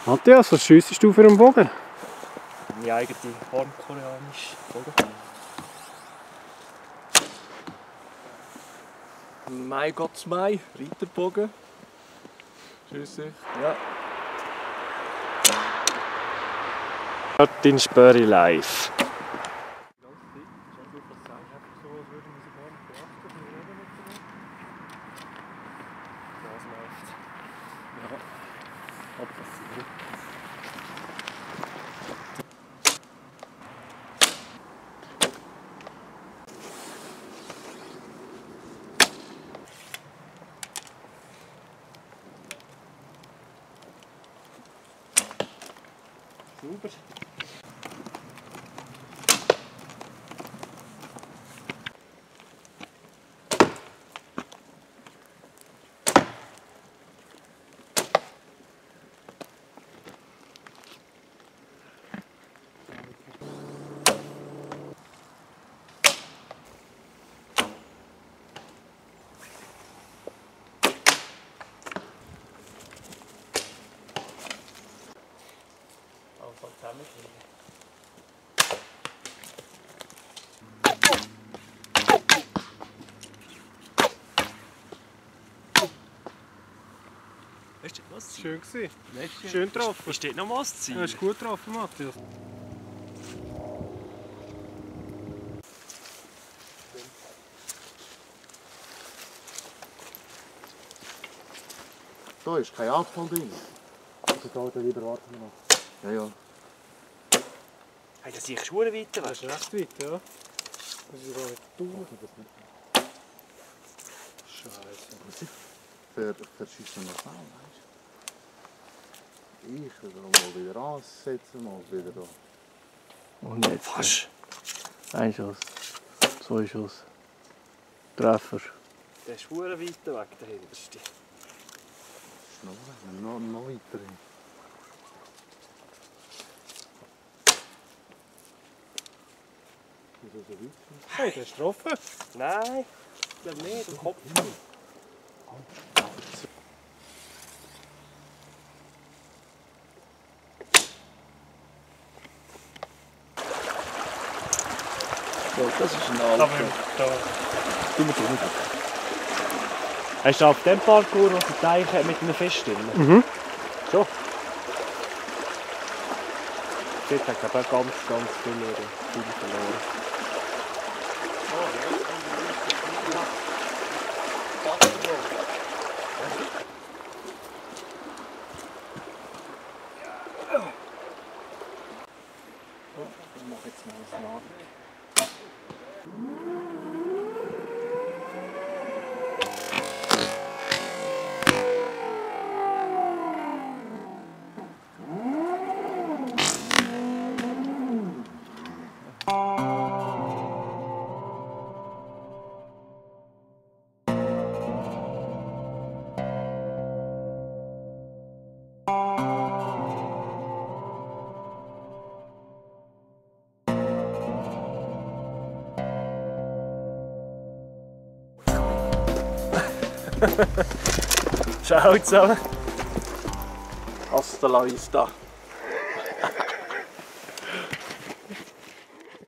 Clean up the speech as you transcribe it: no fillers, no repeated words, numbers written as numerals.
Matthias, was schiessest du für einen Bogen? Meine eigene hornkoreanische Bogen. Mein Gott, mein Reiterbogen. Tschüssi. Ja. Martin Spöri live. Super. Weißt du, was? Schön gewesen. Schön getroffen. Ist dort noch was zu ziehen? Ja, ist gut getroffen, Matthias. Da ist kein Alkohol drin. Also da lieber warten wir noch. Ja, ja. Hey, das sehe ich schon weiter. Das ist recht weit, ja. Das ist gar nicht tun. Scheiße. Verschießen wir das auch, weißt du? Ich will mal wieder ansetzen, mal wieder da. Und jetzt? Fast. Ein Schuss. 2 Schuss. Treffer. Der ist verdammt weit weg, der hinterste. Noch weiter hin. Wieso so weit? Hey, der ist getroffen. Nein, ich glaube nicht, der Kopf. So, das ist ein Da Alter. müssen wir da. Du musst nicht. Hast du auf dem Parkour, was der Teich hat, mit einem Fest drin? Mhm. Schon? Dort hat er ganz viel verloren. Ich mache jetzt mal das nach. Ciao zusammen. Hasta la vista.